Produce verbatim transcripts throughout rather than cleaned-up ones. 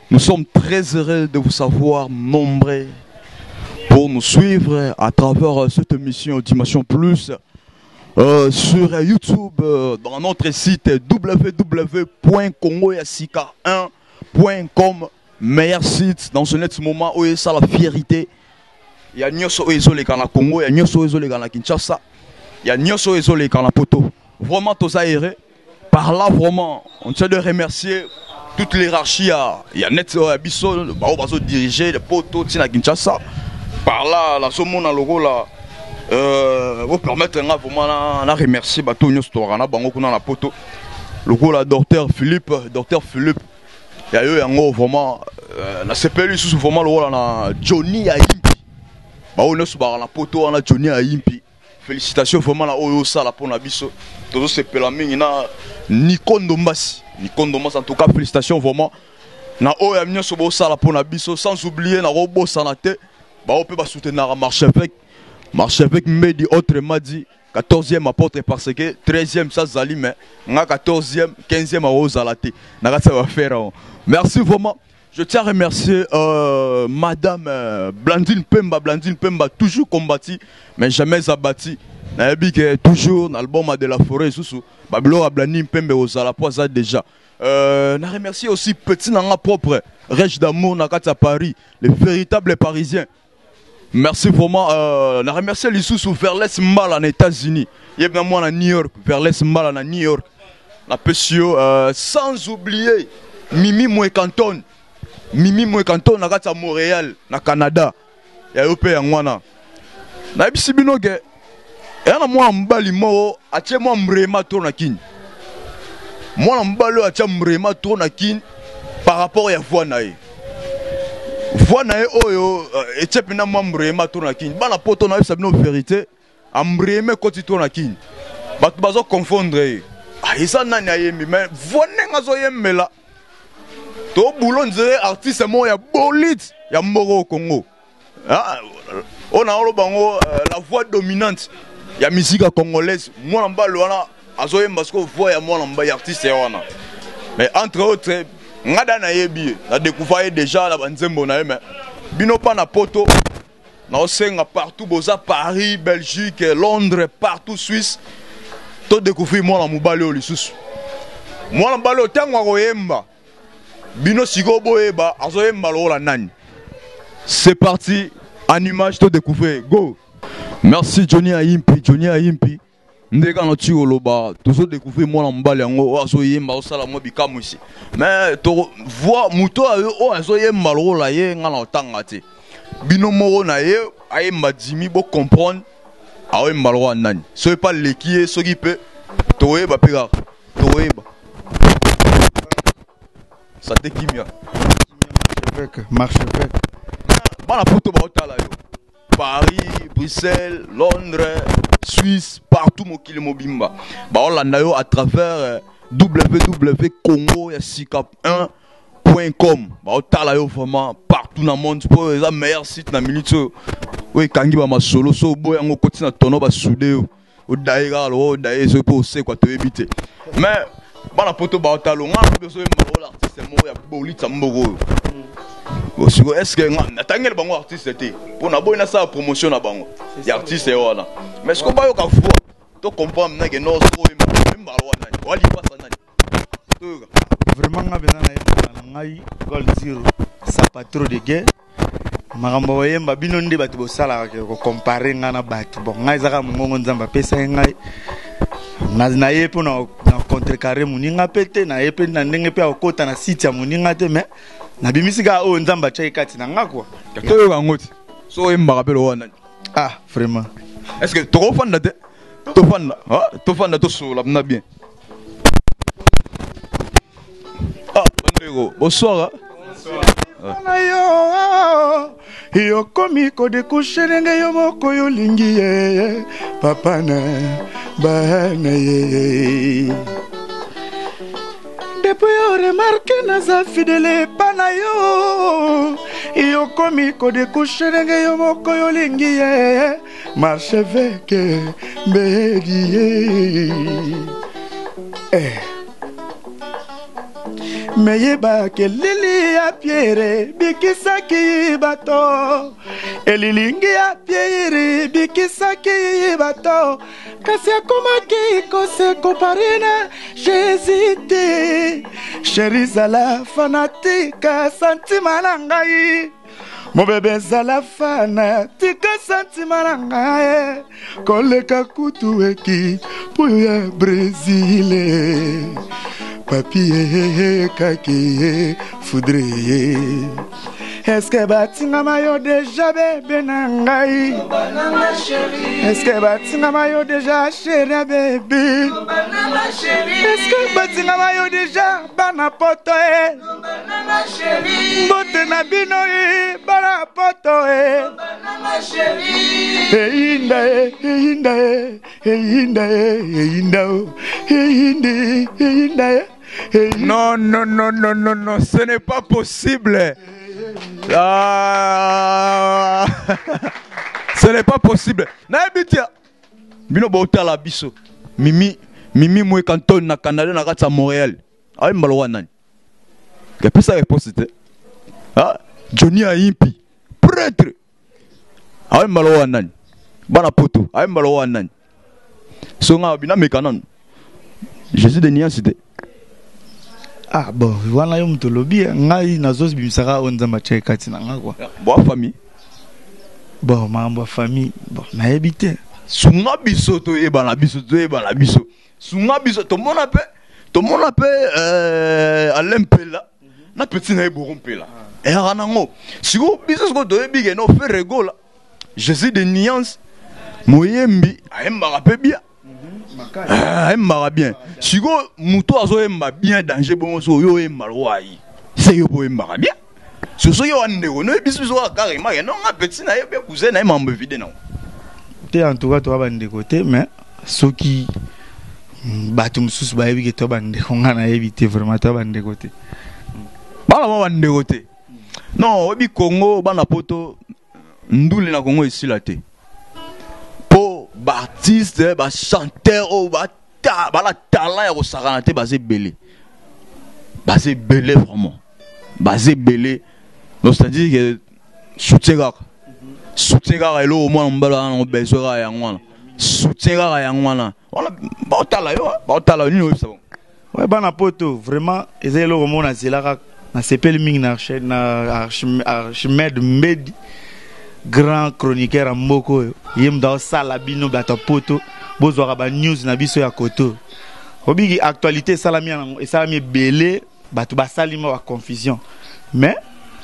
Nous sommes très heureux de vous savoir nombreux pour nous suivre à travers cette émission Dimension Plus euh, sur YouTube, euh, dans notre site w w w point congo yasika un point com, meilleur site dans ce net moment où il y a la fierté. Il y a Nyoso Ezoleka na Congo, il y a Nyoso Ezoleka na Kinshasa, il y a Nyoso Ezoleka na Poto. Vraiment, tous aérés. Par là, vraiment, on tient de remercier toute l'hierarchie. Il y a Net Abisso, le Bao Bazo dirigé, le Poto, Tina Kinshasa. Par là, la Somo na logo là. Vous permettre vraiment de remercier Bato Nyoso Torana, Bango Kuna na Poto. Logo là, docteur Philippe, docteur Philippe. Il y a eu un gros vraiment. Na C P L sous vraiment le rôle na Johnny Aimpi. Bao Nyoso Barana Poto, on a Johnny Aimpi. Félicitations vraiment à Oyo Sala pour Nabiso. Tous ces pélamines, Nikon Dombasi. Nikon Dombasi, en tout cas, félicitations vraiment. Na Oyo Amnia Sobo Sala pour Nabiso. Sans oublier, na Robo Sanate. Bah, on peut pas soutenir Marchevêque. Marchevêque Medi, autrement dit, quatorzième apôtre parce que treizième ça Zali, mais quatorzième, quinzième à Ozalate. Ça va faire. Merci vraiment. Je tiens à remercier euh, Madame euh, Blandine Pemba. Blandine Pemba, toujours combattu, mais jamais abattu. Toujours dans l'album de la forêt, sous Babylon Blandine Pemba aux Alapoisa déjà. Euh, je remercie aussi Petit Nanga propre, Rèche d'amour Nakata Paris, les véritables Parisiens. Merci vraiment. Euh, je remercie les sous Verles Mal en États-Unis. Il y a moi à New York, Verles Mal en New York. La P C O, euh, sans oublier Mimi Mouekanton. Mimi Mouekanton à Montréal, na Canada. Il y a eu un wana. Na bisibino ge. Et na moi mbali mo atie moi mrema to na kin. Moi mbalo atie mrema to na kin par rapport à voix na e. Voix na e oyo etie pina moi mrema to na kin. Ba na poto na bisabino vérité, amreme koti to na kin. Ba to bazo confondre. Ah isa nani ayembi mais voix nenga zo yemela. To boulon zere artiste mo ya bolit ya mboro au Congo. Ah, on a olo bango euh, la voix dominante ya musique congolaise. Moi en bas wana azoye parce que voix ya moi en bas artiste wana. Mais entre autres ngada na yebi na découvert déjà la banzembo na mais bino pa na poto na osenga partout boza Paris, Belgique, Londres, partout Suisse. To découvrir moi na mobali o lisusu. Moi en bas lo tango koyemba. Bino Sigobo Eba, Azoyemba la nani. C'est parti, en image, tout découvert. Go! Merci Johnny Aimpi, Johnny Aimpi. Ndeka no ti oloba, toujours découvrir moi l'emballé en Azoyemba, Osala mo bikamu ici. Mais tu vois, Muto a eu, oh, Azoyemba la ye, ngana otangate. Bino moro na ye, Aimba Jimmy, bo comprendre, Aoyemba la nani. Soyez pas l'équipe, ce qui peut, Toeba pega, Toeba. Ça te kimia. Marchevêque. Bon, la photo Paris, Bruxelles, Londres, Suisse, partout mon kilo mobimba. Bah on l'a à travers w w w point congo yasika un point com. Bah on t'a vraiment partout dans le monde pour les meilleurs sites dans minute. Oui, kangi ba ma solo so boy ngo koti na tono ba soudé o daïra lo daïra so pour c'est quoi te éviter. Mais bana poto ba otalo nga besoin de l'artiste mo ya bolita mboro. Est-ce que natangel bango artiste était pour na boy na sa promotion na bango. Ya artiste wana. Mais ce qu'on ba yo ka fo to comprendre na que no so mbalo wana. Wali pasa nani. Vraiment nga bena na ngai gold zero. Ça pas trop de guerre. Makambo yemba bino nde batu bo sala ko comparer nga na batu. Bon ngai zaka mongo nzamba pesa ngai. Na na yepo na na contrecarrer muninga pete na yepe na ndenge pe akota na site ya muninga te mais na bimisika o nzamba cha ikati na ngakwa to yo ngoti so yemba kapelo wana. Ah vraiment est-ce que to fanda te to fanda ah to fanda to so la na bien. Ah bandego bonsoir. Bonsoir. Yo komi ko de kusherenge yo moko yo lingi ye papa na bana ye. Depuis yo remarque na za fidèle pana yo. Yo komi ko de kusherenge yo moko yo lingi ye Marchevêque Mbedi. Eh meyeba kelili ya Pierre bikisaki bato elilingi ya Pierre bikisaki bato kasi akomaki kose komparina Jésus chéri zala fanatika santima na ngai mon bébé zala fana tika santima na ngai koleka kutu eki puya Brésil papier kaki foudre est-ce que batinga mayo déjà bébé na ngai est-ce que batinga mayo déjà chéri bébé est-ce que batinga mayo déjà bana poto e bote na bino e bana poto e einda e einda e einda e einda o einde einda e non, non, non, non, non, non, ce n'est pas possible. Ah. Ce n'est pas possible. Naebitia. Bino bauta la biso. Mimi, Mimi mwe canton na Canada na kata Montréal. Aïe malwa nani. Qu'est-ce que ça réponse était? Ah, Johnny Aimpi, prêtre. Aïe malwa nani. Bana poto. Aïe malwa nani. Songa bina mekanan. Jésus de Nian c'était. Ah bon, wana yo mtolobi ngai nazos bimisaka onzamba chekati na ngakwa. Bo famille. Bon, mambo famille, bon, na ebité. Sunga biso to e bana biso to e bana biso. Sunga biso to mona pe, to mona pe euh à l'empela. Na petit na eboron pela. E ranango. Siko biso ko to e bige no fe regola. Jésus de nuance. Moyembi, aemba rapé bien. Ah, aemba bien. Siko muto azo emba bien danger bon so yo emba roi. C'est yo bo emba bien. Ce so yo ande no e biso so carrément non nga petit na ye be cousin na emba vide non. En tout cas, tu vas de côté, mais ceux qui battent sous baïbi que tu vas de éviter vraiment tu vas de côté. Bala de côté. Non, obi Congo, bana poto, ndoule na Congo ici la té. Po baptiste, ba chanteur, o ba ta, bala talent ya ko sakanate basé belé. Basé belé vraiment. Basé belé. Donc c'est-à-dire que soutien soutien ga elo au moins mbala na beso ga ya ngwana soutien ga ya ngwana on ba tala yo ba tala ni no sabon ouais bana poto vraiment ezelo ko mona zela na sepel ming na chaîne na Archimède Mbedi grand chroniqueur mboko yem da sala bino bata poto bozwa ba news na biso ya koto obigi actualité salami et salami belé batu ba salima wa confusion mais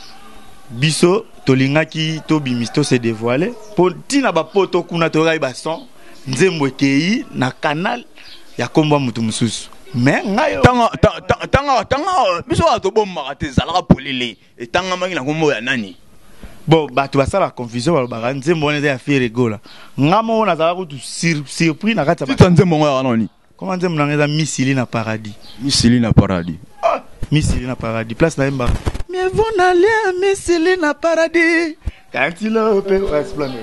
biso tolingaki to bimisto se dévoiler pour tina ba poto kuna to rai ba son nzembo kei na canal ya komba mutu mususu mais ngayo tanga tanga tanga biso ato bomba te zalaka polele et tanga mangi na kombo ya nani bon ba to basala confusion ba ba nzembo ne ya faire rigola ngamo na zala ko surpris na kata ba nzembo ya nani comment nzembo na ngeza misili na paradis misili na paradis ah misili na paradis place na emba mais vous n'allez à misili na paradis quand il a opé explainer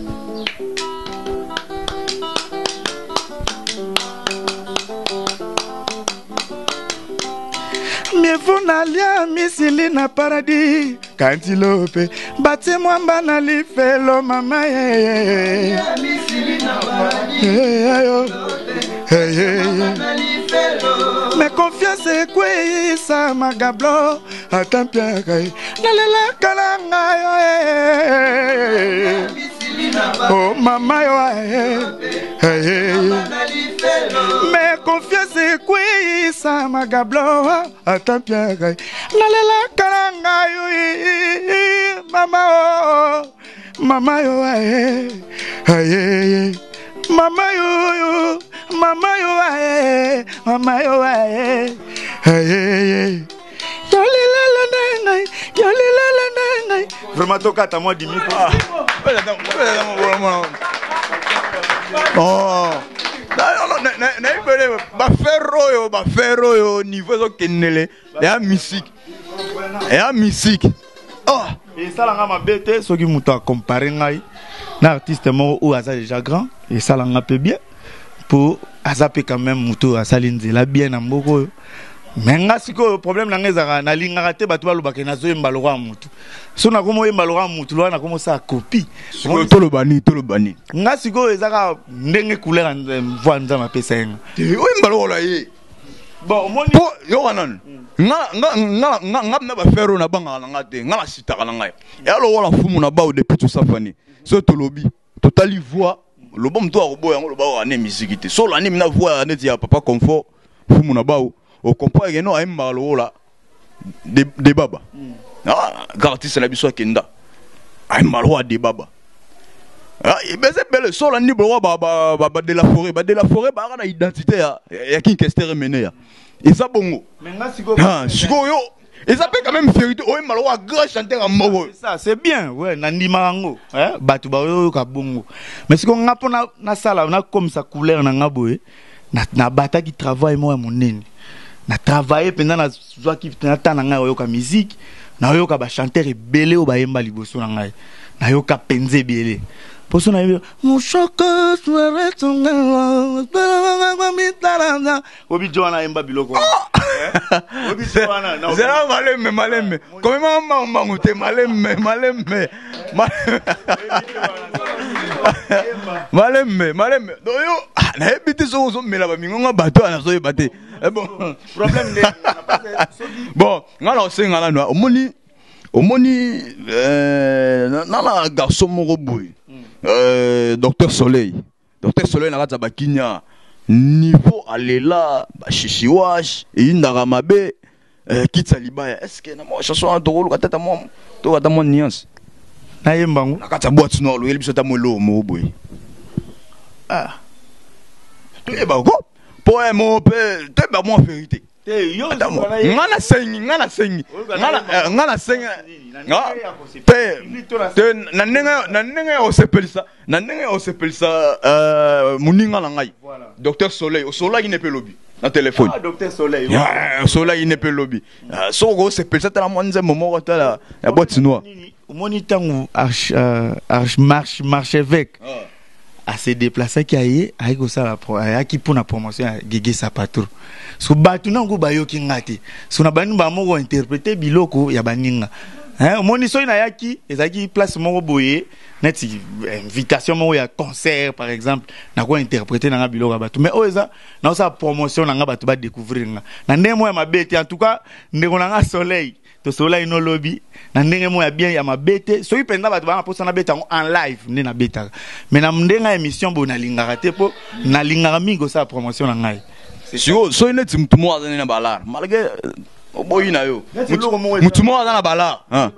mais vous n'allez à misili na paradis quand il a opé battez-moi banali felo mama eh misili na paradis hey, hey, mais confiance est quoi ça magablo attends bien kay nalela kalanga oh mama yo hey, hey. mais confiance est quoi ça magablo attends bien kay nalela kalanga yo mama oh mama yo hey, hey. Mama yo yo, mama yo aye, mama yo aye, aye. Yoli la la nangai, yoli la la nangai. Vraiment toka ta moi dimi quoi. Oh. Na na na ibele ba ferro yo, ba ferro yo niveau zo kenele. Ya musique. Ya musique. Oh. Et ça la ma bête, ce qui m'a comparé ngai. Un artiste mort ou Asa déjà grand et ça l'a un peu bien pour Azape quand même muto Asalinze la bien en beaucoup mais nga siko problème na ngeza na linga te batu balobaka na zo yemba lo mutu so na komo yemba lo mutu lo na komo sa copie to lo bani to lo bani nga siko ezaka ndenge couleur voix nzama pesa yenga te o yemba lo la ye bon moni po yo kanan nga nga nga nga nga na ba fero na banga nga te nga la sita kana ngai e alo wala fumu na ba o depuis tout ça fani so to lobi totali voix lo bom to arobo yango lo ba wa ne musique te so la ni na voix ne dia papa confort fumu na ba au comprend que non aime malo là de de baba ah garantie c'est la biso kenda aime malo de baba ah et ben c'est belle so la ni blo baba baba de la forêt ba de la forêt ba na identité ya ya qui question mené ya et ça bongo maintenant siko ah siko yo et ça peut quand même vérité o malo wa grand chanteur en mogo ça c'est bien ouais na ndima ngo hein batu ba yo ka bongo mais siko ngapo na na sala na comme ça couleur na ngaboé na na bata qui travaille moi monene na travailler pendant na zwa ki na tana nga yoka musique na yoka ba chanteur ebele o ba yemba liboso na ngai na yoka penze belé poso na yo mon choc soirée tonga ba mitarana obi joana yemba biloko obi joana na zera maleme maleme comme maman maman te maleme maleme maleme maleme do yo na ebiti so so mela ba mingonga bato na so yebate bon problème de bon ngala osenga la no omoni omoni euh na la garçon moko boy euh docteur Soleil docteur Soleil na kata bakinya niveau alela ba shishiwash e indaka mabe kitsa libaya est-ce que na mo chanson to ko tata mo to kata mo nuance na yembango na kata boîte no lo yelibiso ta mo lo mo boy ah to e ba ko poème pe te ba mo vérité te yo ngana sengi ngana sengi ngana ngana sengi te te na nenga na nenga o sepelisa na nenga o sepelisa euh muninga na ngai docteur Soleil o Soleil ne peut lobby na téléphone ah docteur Soleil ah Soleil ne peut lobby so go sepelisa ta la monze momo ta la ya boîte noire au monitangu arch arch marche marchevêque à se déplacer qui aille avec ça la pro à qui pour la promotion Gégé Sapatour so batu nango bayoki ngati so na bani ba moko interpréter biloko ya baninga hein moni so ina yaki ezaki place moko boye net invitation moko ya concert par exemple na ko interpréter na biloko batu mais oza na sa promotion na batu ba découvrir nga na ndemo ya mabete en tout cas ndeko na Soleil to Soleil no lobby na ndenge mo ya bien ya mabete so ipenda batu ba posa na beta en live ne na beta mais na ndenga émission bo na lingara te po na lingara mingo sa promotion na ngai sio so ine timu tumo azana na balar malgré oboyi na yo mutumo azana na balar hein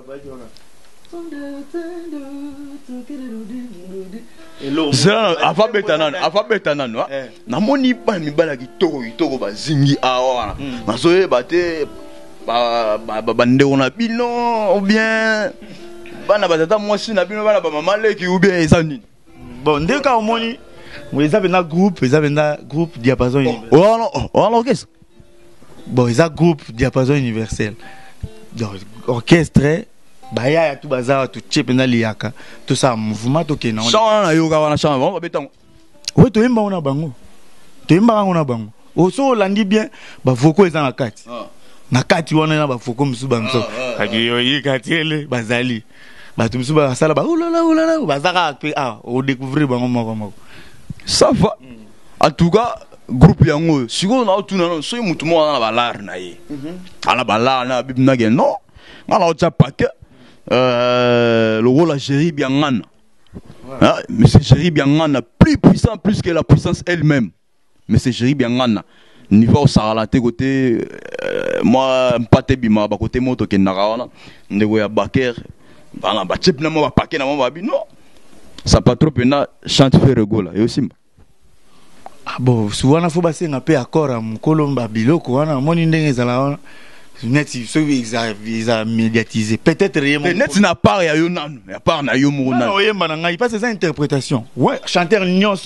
zera alphabet nan alphabet nan wa na moni ba mi bala ki toko toko ba zingi awa na so e bate ba ba bande on a bino ou bien bana batata mwasi na bino bana ba mama leki ou bien ezani bon ndeka omoni ils avaient un groupe, ils avaient un groupe diapason universel. Oh non, oh non, qu'est-ce? Bon, ils ont un groupe diapason universel. Donc, orchestre, bah y a tout bazar, tout chip na liaka, tout ça mouvement tout kenan. Chant na yoga wana chant, on va beton. Oui, to imba ona bango. To imba ona bango. O so landi bien, ba voko eza na kati. Na kati wana na ba voko musuba mso. Kaki yo yi kati ele bazali. Ba tu musuba sala ba oulala oulala, bazaka ah, o découvrir bango moko moko. Ça va. En tout cas, groupe yango, si on a tout non, so mutu mo na balar na ye. Ala balar na bibna gen non. Ala o paquet euh le rôle Géry Biangana. Ah, mais c'est Géry Biangana plus puissant plus que la puissance elle-même. Mais c'est Géry Biangana. Niveau saralate côté moi mpate bima ba côté moto ke naraona ndeko ya baker bana ba chip na mo ba paquet na mo ba bi non. Ça pas trop pena chante fait regola et aussi ah bon souvent na faut passer un peu accord am kolomba biloko wana moni ndenge zala net so ils a médiatisé peut-être rien net na part ya yo nanu ya part na yo mo nanu non yemba na ngai pas ces interprétations ouais chanteur nyonso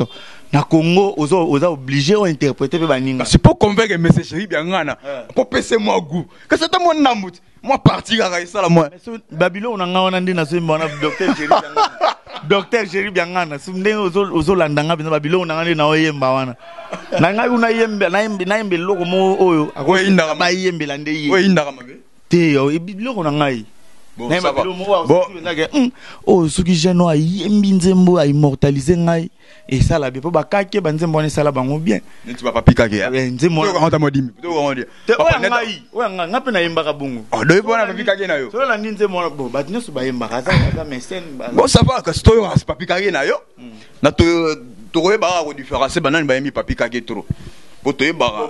na Congo ozo oza obligé à interpréter pe baninga. C'est pour convaincre monsieur chéri bien ngana. Pour passer moi goût. Que c'est mon namut. Moi parti à ça la moi. Babylone on a on a dit na so mbona docteur chéri bien ngana. Docteur chéri bien ngana. Sumde ozo ozo landanga bien Babylone on a dit na oyemba wana. Na ngai una yembe na yembe na yembe loko mo oyo. Ako indaka ba yembe lande yi. O indaka mabe. Te yo e biloko na ngai. Bon, ça va. Bon, oh, ce qui gêne, il y a immortaliser ngai et ça la bien. Pour bakake, banze mbone ça la bango bien. Tu vas pas piquer. Nze mo. Tu vas rentrer modi. Tu vas rentrer. Papa ngai, ouais ngai, ngape na yemba kabungu. Oh, deux fois na piquer na yo. So la nze mo bon, ba tinyo so ba yemba kaza kaza mesen. Bon, ça va, que c'est toi c'est pas piquer na yo. Na to to re ba ko différencier banane ba yemi pas piquer trop. Pour mama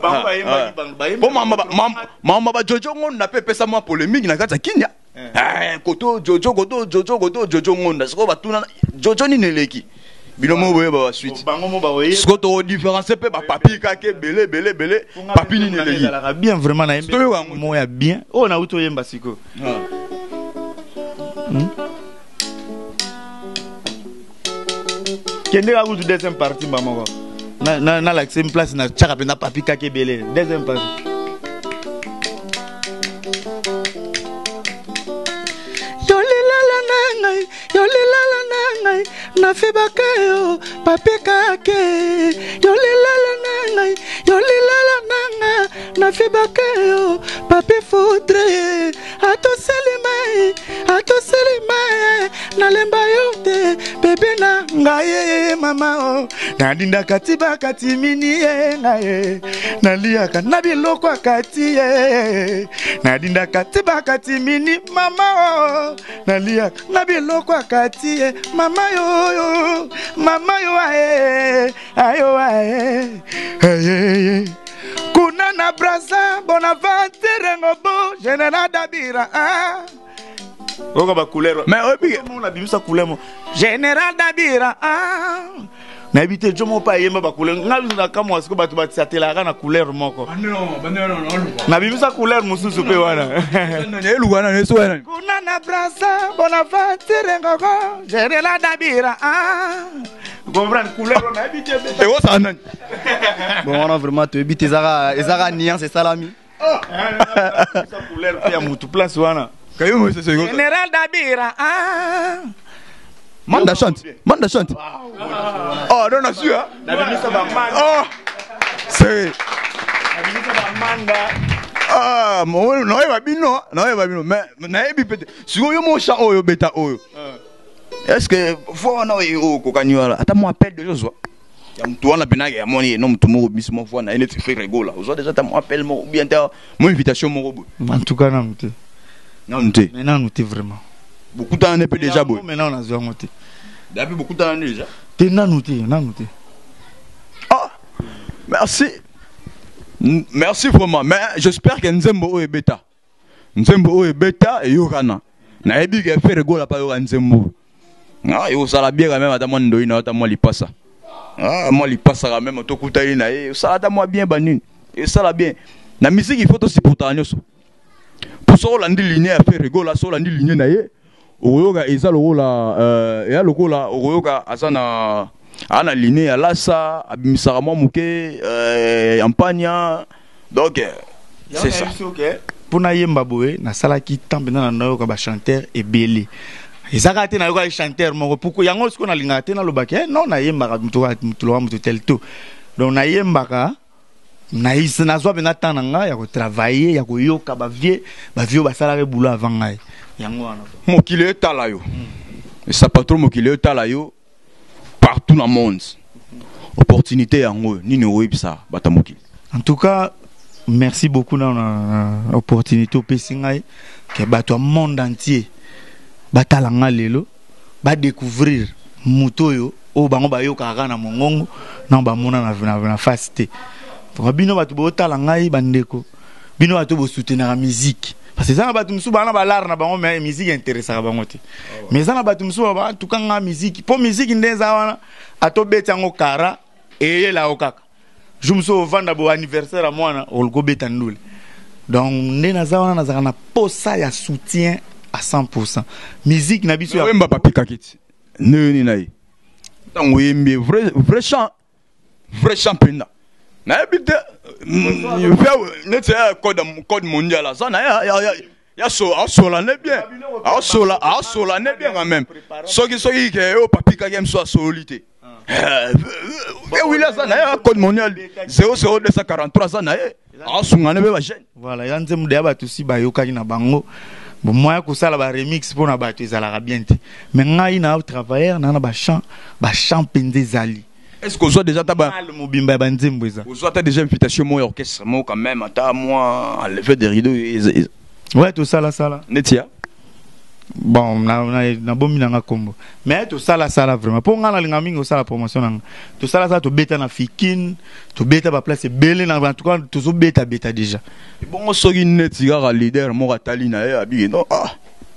mama ba jojo ngonda pe pesa moi polémique na kata kinya eh koto jojo koto jojo koto jojo ngonda siko batuna jojo ni neleki bilomo boye ba suite bango mo ba boye siko to différencier pe ba papi kake belé belé belé papi ni neleki bien vraiment na yemba mo ya bien oh na uto yemba siko kende ka uto deuxième partie mama na na na la same place na chaka pena papi kake belé deuxième partie yolilala nangai na fibakayo papi kake yolilala nangai yolilala nanga na fibakayo papi foudre ato selimai ato selimai na lemba yote bebe na ngai mama o na dinda katiba katimini ngai na liaka na biloko kati na dinda katiba katimini mama o na liaka na biloko kati mama yo yo mama yo ae ayo ae aye kuna na brasa Bonaventure ngobo Général Dabira ah oka ba couleur mais obi on a bimisa couleur Général Dabira ah na habité jomo pa yemba ba couleur ngabi na kamwa siko batu batisatela na couleur moko non non non na bimisa couleur mususu pe wana elugana neso wana kuna na brasa Bonaventure ngobo Général Dabira ah comprendre couleur on a habité et wo ça nan bon on a vraiment te habité ezara ezara nian c'est salami sa couleur pe ya mutu place wana kayo mo c'est Général Dabira ah Manda chante, Manda chante. Oh, non, non, sûr. Oh, c'est. Ah, mon non, il va bien, non, non, il va bien, mais, mais, peut-être. Si vous avez mon chant, oh, bêta, oh. Est-ce que, faut, non, oh, cocagnol, attends, moi, appelle de Joshua. Toi, on a bien, il y a mon nom, tout le monde, bis, mon foi, on a une fait rigolo. Aujourd'hui, déjà, moi, appelle, mon, bien, mon invitation, mon robot. En tout cas, non, non, non, non, non, non, vraiment. Beaucoup de temps, on est déjà beau. Maintenant, on a besoin de depuis beaucoup de temps déjà. T'es nanouté, nanouté. Ah, merci. Merci vraiment. Mais j'espère que Nzembo est bêta. Nzembo est bêta et Yorana. Na ebi que fait rigolo la pas Yorana Nzembo. Ah, yo ça la bien quand même à moi ndoyi na moi li passa. Ah, moi li passa quand même to kutali na e ça la moi bien banine. Et ça la bien. Na musique il faut aussi pour tanyoso. Pour ça on a dit ligne à faire rigolo, ça on a dit ligne na e. Oyoga eza lokola euh ya lokola oyoga azana ana liné à lasa abimisaka mwa muke euh ampania donc c'est ça pour na yemba boye na salaki tambena na nayoka ba chanteur ebele ezaka te na yoka chanteur moko pourquoi yango siko na linga te na lobake non na yemba mutu mutu lo mutu telto donc na yemba ka na isa na zwa bena tananga ya ko travailler ya ko yoka ba vie ba vie ba salaka boulot avant ngai yango wana mokile etala yo et ça pas trop mokile etala yo partout dans le monde opportunité yango nini oyebisa bata mokile en tout cas merci beaucoup na opportunité opesi ngai ke bato monde entier batala nga lelo ba découvrir muto yo o bango ba yoka kana mongongo na ba mona na na face te pour bino bato botala ngai bandeko bino bato bo soutenir la musique parce que ça na bato musu bana balar na bango mais musique intéressant bango te mais ça na bato musu ba tout quand nga musique pour musique ndeza wana ato beta ngo kara et la okaka je me suis vendre bo anniversaire à moi on go beta ndule donc ndena za wana na na posa ya soutien à cent pour cent musique na biso ya wemba papi kakiti ne ni nai tango yembe vrai vrai chant vrai championnat. Na habite il fait net code code mondial ça na ya ya ya so a sola ne bien. A sola a sola ne bien quand même. So qui so qui que au papi ka game so solité. Eh oui là ça na ya code mondial zéro zéro deux cent quarante-trois ça na a sungane be ba jeune. Voilà, ya nzemu de ba tusi ba yokaki na bango. Bon moi ko sala ba remix pour na ba tu ezala bien te. Mais ngai na travailler na na ba chant ba chant pende zali. Est-ce que vous avez déjà Vous avez déjà invitation mon orchestre moi quand même à moi à lever des rideaux. Ouais tout ça là ça là. Netia. Bon na na na bomi na kombo. Mais tout ça là ça là vraiment pour ngala linga mingi ça la promotion na. Tout ça là ça to beta na fikin, to beta ba place belé na en tout cas tout so beta beta déjà. Bon soki netia ga leader mo ratali na ya bi non ah.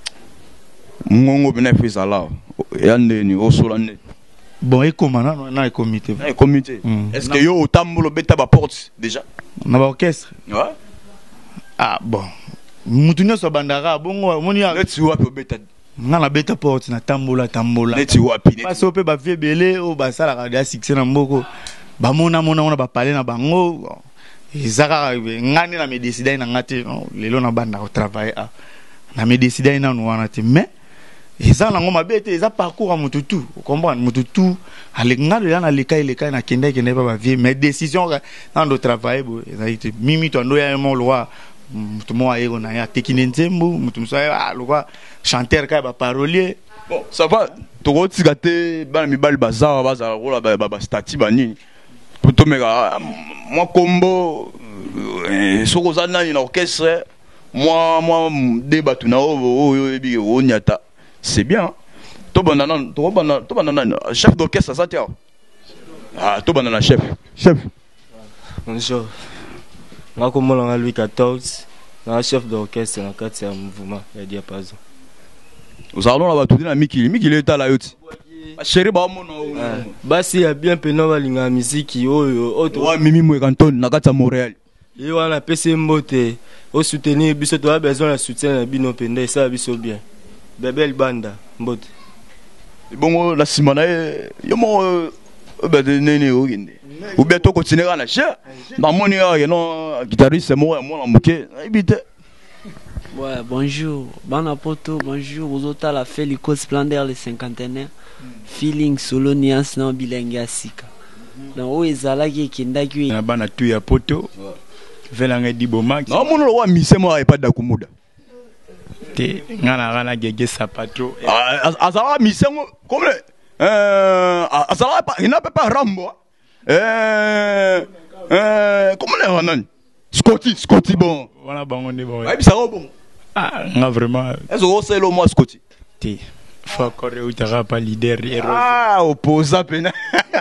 Ngongo bena fait ça là. Yande ni o sola net. Bon, et comment non, non, comité. Non, comité. Mm. Est-ce que yo au tambolo beta ba porte déjà? Na ba orchestre. Ouais. Ah bon. Mutunyo so bandara bongo moni ya. Let's wapi beta. Na la beta porte na tambola tambola. Let's wapi. Pas so pe ba vie belé o ba sala ka dia succès na mboko. Ba mona mona on ba parler na bango. Ezaka ngani na me décider na ngati lelo na banda ko travailler a. Na me décider na no wana te mais eza nango mabete eza parcours à mututu comprendre mututu alenga de na leka leka na kenda kenda ba vie mais décision dans le travail bo eza ite mimi to ndo ya mo loi mutu mo ayo na ya tekine nzembo mutu so ya loi chanteur ka ba parolier bon ça va to go tigate ba mi bal bazar baza rola ba ba stati bani to mega moi combo soko za nani na orchestre moi moi débat na o o ebi o nyata. C'est bien. Tout banana, tout banana, tout banana. Chef d'orchestre, ça tient. Ah, tout banana chef. Chef. Bonjour. Moi, comme on a Louis quatorze, un chef d'orchestre, dans quatre c'est un mouvement, il y a diapason. Nous allons là-bas tout dans Miki. Miki il est à la haute. Chéri, bah mon. Bah si il y a bien pénal la musique, oh oh. Ouais, Mimi Mouekanton, Nagata Montréal. Et on a P C Mbote. Au soutenir, biso tu as besoin de soutien, bino pende, ça biso bien. Bebel banda mbote bon la simana yo mo be de nene o ginde ou bien to continuer na cher dans mon ya non guitariste moi moi la moqué habite. Ouais bonjour bana poto bonjour aux autres la fait l'Ico Splendeur le cinquantenaire feeling solo nuance non bilingue asika donc o ezala ki kindaki na bana tu ya poto velanga di bomax non mon lo wa mise moi pas dakumuda te ngana ngana gege sapato azala misengo comme euh azala pas il n'a pas Rambo euh euh comment les hanan Scotty Scotty bon voilà bon on est bon ouais ça va bon ah nga vraiment est-ce que c'est le moi Scotty te faut correr ou t'as pas leader ah opposant pena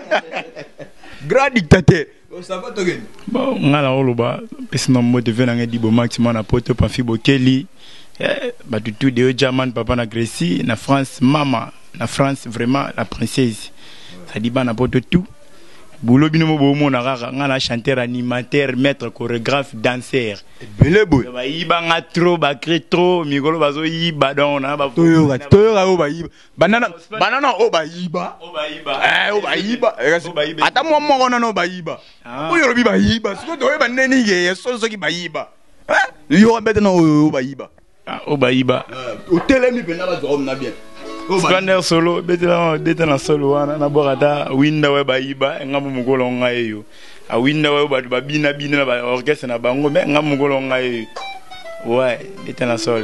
grand dictateur ça va togen bon ngala oloba pesna mo de venanga di bo maximum na poto pa fibo keli bah du tout de German papa na Grèce na France maman na France vraiment la princesse ça dit bah na poto tout boulot bino mo mo na rara ngana chanteur animateur maître chorégraphe danseur belé boy ba yiba nga trop ba cré trop migolo bazo yiba don na ba toyo toyo o ba yiba banana banana o ba yiba o ba yiba eh o ba yiba ata mo mo na no ba yiba o yoro bi ba yiba so do ba neni ye so so ki ba yiba eh yo bete na o ba yiba o ba yiba o tele mi bena ba zo na bien Splendeur solo betela betela solo wana na borada winda we ba yiba ngamu mugolo ngayo a winda we ba ba bina bina ba orchestre na bango me ngamu mugolo ngayo ouais betela solo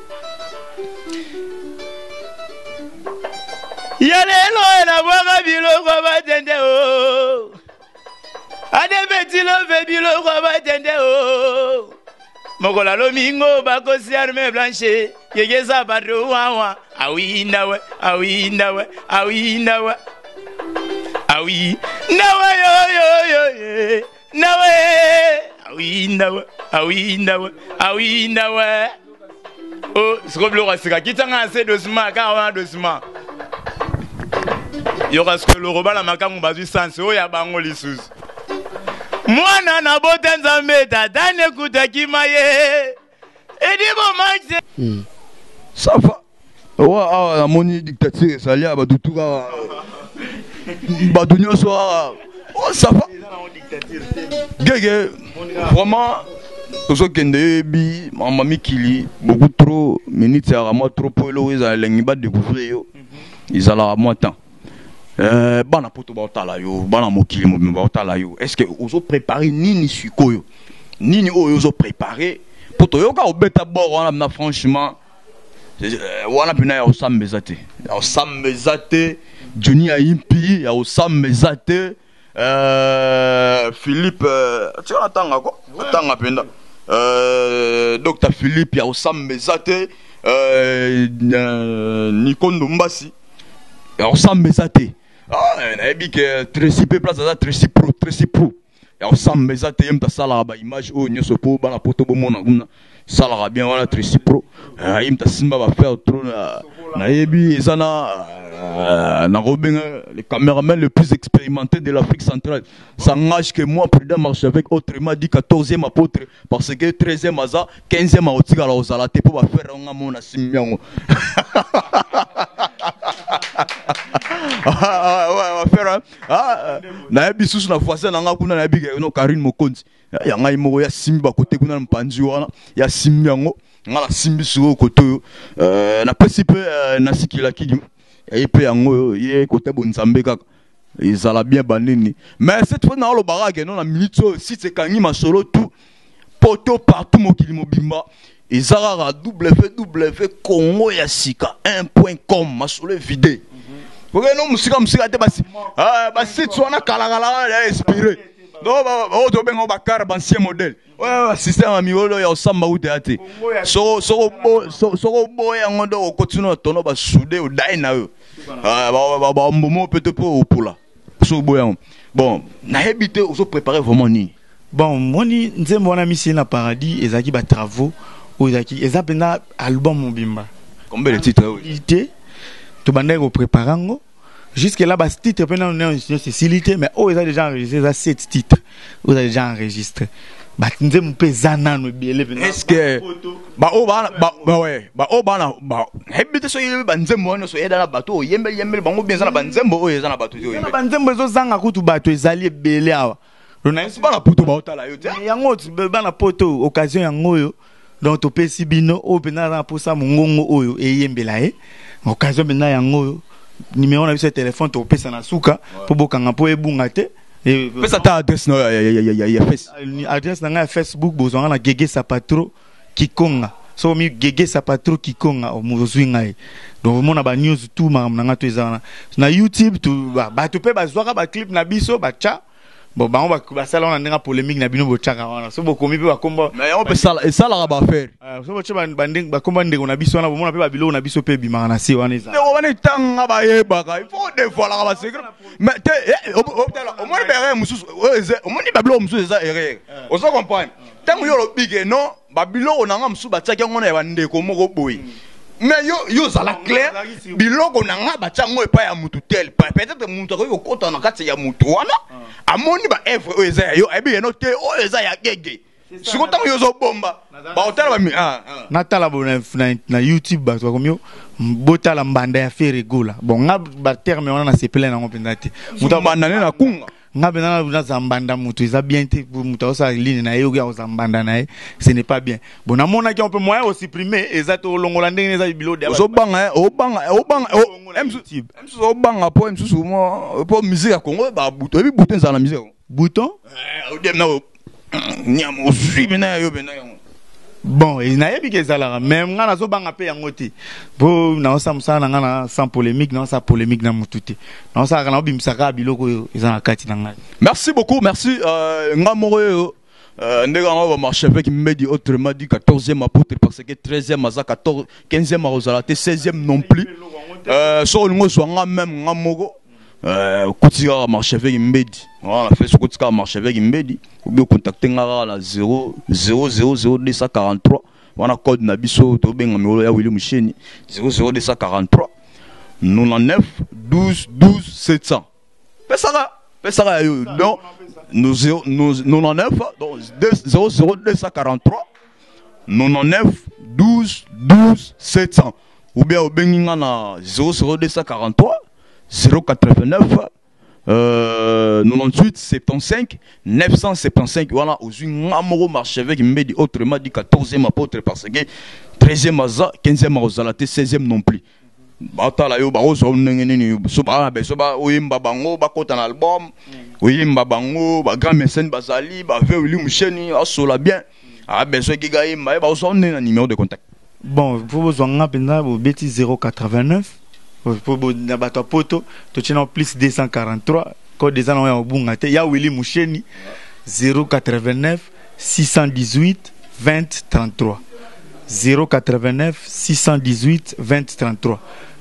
yalelo na bwa bilo kwa batende o ade betilo ve bilo kwa batende o mokola lomingo bakosi arme blanche yegeza bado wawa awinda we awinda we awinda we awi nawe yo yo yo nawe awinda we awinda we awinda we oh sikoblo kwasika kitanga ase dosima ka wana dosima yo kasko lo robala makangu bazwi sanse o ya bango lisusu mwana na bote nzambe tata nekuta kimaye edibo maxe hmm. Ça va wa awa moni dictature salia ba dutuka ba dunyo so Oh, ça va. Gege, vraiment, tout ce qui est bi, maman Mikili, beaucoup trop, minutes à moi trop pour l'eau, ils allaient pas découvrir, ils allaient à moi temps. Euh, bana poto baotala yo, bana mokili mo baotala yo. Est-ce que vous avez préparé nini suko yo? Nini o yo préparé? Poto yo ka obeta bord wana franchement. Wana bina ya osambezate. Ya osambezate, Johnny Ayimpi, ya osambezate. Euh Philippe, tu vois attends quoi? Attends apenda. Euh docteur Philippe ya osambezate, euh Nikondo Mbasi. Ya osambezate. Ah, na ebi que Tracy pe place za Tracy Pro, Tracy Pro. Ya osambezate yem ta sala ba image o nyoso po ba na poto bo mona gumna. Sala bien wala Tracy Pro. Ah, yem ta simba ba faire trop na na ebi ezana na robin les caméramans les plus expérimentés de l'Afrique centrale. S'engage que moi prudent marche avec autrement dit quatorzième apôtre parce que treizième aza, quinzième aotika la ozala te po ba faire nga mona simbiango. Ah ouais, on va faire ah na yebi susu na fois na nga kuna na yebi no Karine Mokonzi ya ngai moko ya simba côté kuna mpanzi wana ya simbiango ngala simbi sur côté euh na principe na sikila kidi et puis yango ye côté bonzambe kaka ezala bien banini mais cette fois na lo baraka non na minute si c'est kangi masolo tout poto partout mokili mobimba ezara w w congo ya sika un point com masolo vidé. Ok, non, musika musika te basi. Ah, basi tu wana kala kala ya inspiré. Non, bah, oh, tu ben on bakar ancien modèle. Ouais, système amiolo ya osamba ute ate. So so bo so so bo ya ngondo o continue tono ba soudé o dai na yo. Ah, ba ba ba mbomo peut-être pour pour là. So bo ya. Bon, na habité o so préparer vraiment ni. Bon, moi ni nzembo wana misi na paradis ezaki ba travaux o ezaki ezapena album mobimba. Combien de titres oui? Tu bandais au préparango. Jusque là, bas titre, pendant on est en Cécilité, mais oh, ils ont déjà enregistré ça sept titres. Vous avez déjà enregistré. Bah, tu sais, mon paysan, nous bien est-ce que bah oh bah bah ouais bah oh bah bah hebite so yebe banzembo no so yeda na bato yembe yembe bango bien ça na banzembo o yeza na bato yo yembe banzembo zo zanga kutu bato ezali ebele awa. Rona c'est pas la poto ba otala yo te. Yango tu ba na poto occasion yango yo. Donc to pesi bino o pena na posa mongongo oyo e yembela e. Occasion bena yango yo. Numéro na biso téléphone to pesa na suka po bokanga po ebunga te. Et pesa ta adresse no ya ya ya ya face. Adresse na Facebook bozanga na Gege Sapatro Kikonga. So mi Gege Sapatro Kikonga o muzwinga e. Donc mona ba news tout ma na to ezana. Na YouTube tu ba ba to pe ba zwaka ba clip na biso ba cha. Bon ba on va ba sala on a polémique na bino bo chaka wana. So bokomi pe ba komba. Mais on peut sala et sala ba faire. Ah so bo chaba banding ba komba ndeko na biso wana bo mona pe ba bilo na biso pe bimaka na se wana eza. Ne wana tanga ba yeba ka. Il faut des fois la ba secret. Mais te au au moins bere mususu au moins ba bilo mususu eza erreur. On se comprend. Tango yo lo big non ba bilo na nga mususu ba tsaka ngona ya ndeko moko boy. Mais yo yo za la clair biloko na nga ba tsango epa ya mutu tel peut-être mutu ko yo kota na kati ya mutu wana amoni ba evre o eza yo ebi no te o eza ya gege siko tango yo zo bomba ba hotel ba mi ah na tala bo na na YouTube ba to komyo botala mbanda ya fere gola bon nga ba terme wana na sepele na ngopenda te mutu mbanda na kunga nga bena na zambanda mutu eza bien te mutu osa ligne na yo ga zambanda na ce n'est pas bien bon na mona ki on peut moyen au supprimer eza to longola ndenge eza bilo de zo banga o banga o banga emsu emsu zo banga po emsu mo po musique ya Congo ba bouton bi bouton za na musique bouton eh o dem na o nyam o suivi na yo bena yo. Bon, il n'a pas que ça même on a zo banga pe yango te. Bo na osa musana ngana sans polémique, na osa polémique na mututi. Na osa kana bimsaka biloko ezana kati na ngai. Merci beaucoup, merci euh ngamoro euh ndega ngaba marché avec Medi autrement dit quatorzième apôtre parce que treizième aza quatorze quinzième arozalate seizième non plus. Euh so ngo so nga même ngamoko euh kotika marché avec Medi. Voilà, fait ce kotika marché avec Medi. Ou bien contacter ngara la zéro zéro zéro zéro deux cent quarante-trois. Wana code na biso to benga miolo ya Willy Musheni zéro zéro deux cent quarante-trois quatre-vingt-neuf douze douze sept cents. Pesara, pesara yo. Donc nous nous quatre-vingt-neuf donc zéro zéro deux cent quarante-trois quatre-vingt-neuf douze douze sept cents. Ou bien au benga na zéro zéro deux cent quarante-trois zéro quatre-vingt-neuf euh, quatre-vingt-dix-huit soixante-quinze neuf cent soixante-quinze. Voilà, aux une amoro marché avec Mbedi autrement dit quatorzième apôtre parce que treizième aza, quinzième azalate, seizième non plus. Batala yo ba ozo nengeni so ba be so ba oyimba bango ba kota na album oyimba bango ba grand mécène bazali ba ve Willy Musheni asola bien a besoin ki ga yimba ba ozo na numéro de contact. Bon, pour vous en appeler vous bêtis zéro quatre-vingt-neuf pour vous na bato poto to tient plus deux cent quarante-trois code des ans en bunga te ya Willy Musheni zéro quatre-vingt-neuf six cent dix-huit vingt trente-trois zéro quatre-vingt-neuf six cent dix-huit vingt trente-trois.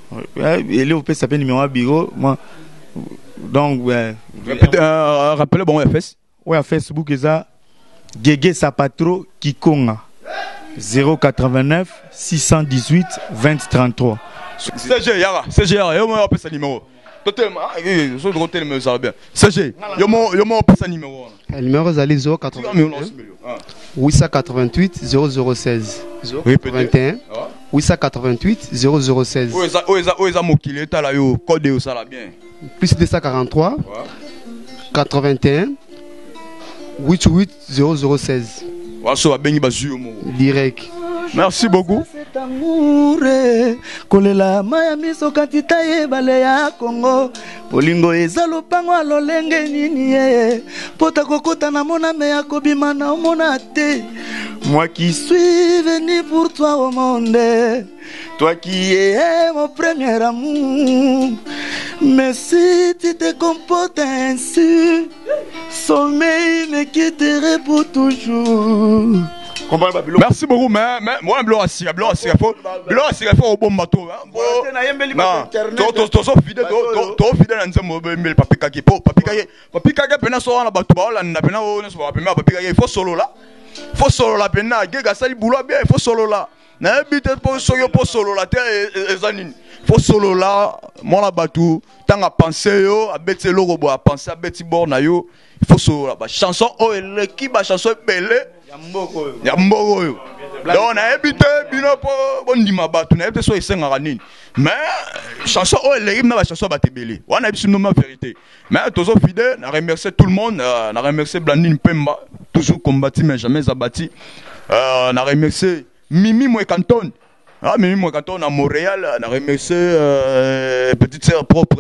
Et là, vous pouvez s'appeler numéro bureau. Moi, donc, ouais. Euh, rappelez bon F S. Ouais, Facebook, c'est ça. Gege Sapatro Kikonga. zéro quatre-vingt-neuf six cent dix-huit vingt trente-trois. C G Yara, C G Yara, yo mo appelle ça numéro. Totalement, eh, so drotel me ça bien. C G, yo mo yo mo appelle ça numéro. Le numéro est zéro quatre-vingt-huit huit cent quatre-vingt-huit zéro zéro seize zéro quatre-vingt-un huit cent quatre-vingt-huit zéro zéro seize. Oui, ça oui ça oui ça mokile ta la yo code ça là bien. Plus deux cent quarante-trois quatre-vingt-un quatre-vingt-huit zéro zéro seize. Wa so bengi bazu mo. Direct. Merci beaucoup. C'est amour kolela maya miso katita ye bale ya Congo bolingo eza lopango alolenge nini ye pota kokota na mona me ya kobima na omona te. Moi qui suis venu pour toi au monde, toi qui es mon premier amour, mais si tu te comportes ainsi, sommeil me quitterait pour toujours. Merci beaucoup, mais moi, je suis blanc, je suis faux. Blanc, je suis faux au bon bateau. Non, tu es fidèle, tu es fidèle à un papi kaki. Papi kaki, papi kaki, pena so na bateau, la na pena o ne so pena papi kaki. Il faut solo là, il faut solo là pena. Gega sali boulot bien, il faut solo là. Na habite pour soyo pour solo là, t'es zanine. Il faut solo là, moi la bateau, tant à penser yo, à bête le robot à penser à bête borna yo. Il faut solo là. Chanson oh l'équipe, ba chanson belle. Ya mboko yo. Donc na habité bino po bondima batu na habité so esenga nini. Mais chanson oh les hymnes na chanson ba tebele. Wana biso no ma vérité. Mais tozo fidèle, na remercier tout le monde, na remercier Blandine Pemba, toujours combattu mais jamais abattu. Euh na remercier Mimi Mwe Canton. Ah Mimi Mwe Canton à Montréal, na remercier euh, petite sœur propre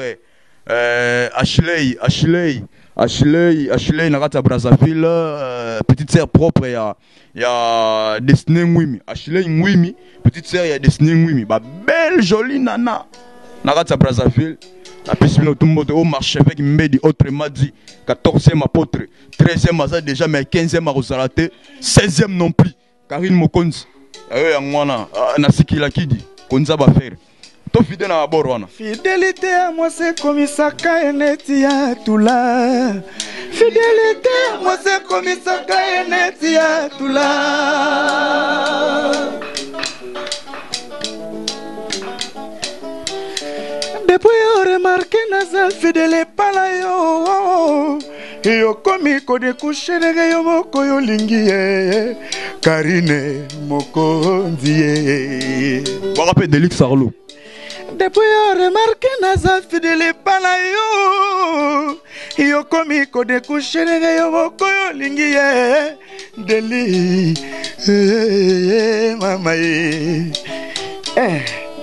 euh Ashley, Ashley Ashley, Ashley Narata Brazzaville, euh, petite sœur propre, il y a, y a Destiné Mwimi. Ashley Mwimi, petite sœur, il y a Destiné Mwimi. Bah, belle, jolie nana. Narata Brazzaville, la piste de tout le monde au marché avec Mbedi, autrement dit, quatorzième apôtre, treizième aza déjà, mais quinzième à Rosalate, seizième non plus. Karine Mokonzi, eh, Angwana, Nasiki Lakidi, Konza Bafer. Fidèle à Borwana. Fidélité à moi c'est comme ça kaenetia tula. Fidélité à moi c'est comme ça kaenetia tula. Depuis on remarque nazal fidèle pala yo. Yo komi ko de coucher de yo moko yo lingie. Karine Mokonzi. Bon rappel Delix Arlo. Depuis on remarque naza fidèle pana yo yo komi ko de coucher de yo moko yo lingi ye deli eh, mama ye eh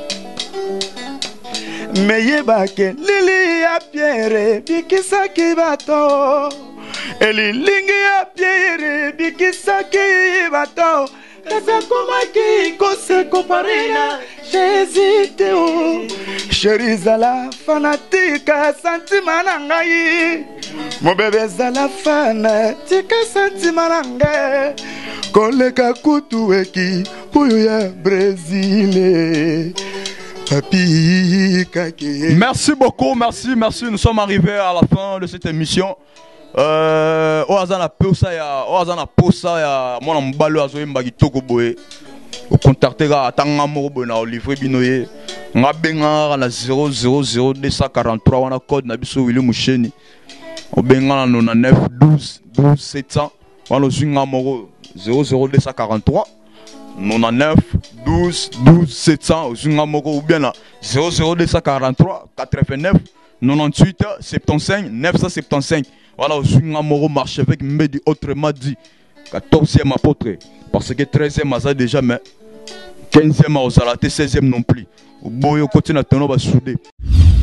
meye bake lili ya pierre bikisa ki bato eli lingi ya pierre bikisa ki bato kasa komaki kose koparina j'hésite oh chérie zala fanatique sentiment nangai mon bébé zala fanatique sentiment nangai koleka kutu eki puyo ya Brésil papi kake. Merci beaucoup, merci, merci. Nous sommes arrivés à la fin de cette émission. Euh, au hasard la posa ya, au hasard la posa ya, moi on m'ballo à zoé mbagi toko boé. Au contacter à tanga moro na au livre binoye. Nga benga na zéro zéro zéro deux cent quarante-trois wana code na biso Willy Musheni. Au benga na neuf douze douze sept cents. Wana zinga moro zéro zéro deux cent quarante-trois. neuf douze douze sept cents. Au zinga moro ou bien là zéro zéro deux cent quarante-trois quatre-vingt-neuf quatre-vingt-dix-huit soixante-quinze neuf cent soixante-quinze. Voilà, je suis un moro marché avec Mbedi, autrement dit quatorzième apôtre. Parce que treizième a déjà, mais quinzième a osala, seizième non plus. Au bout, au côté, on a soudé.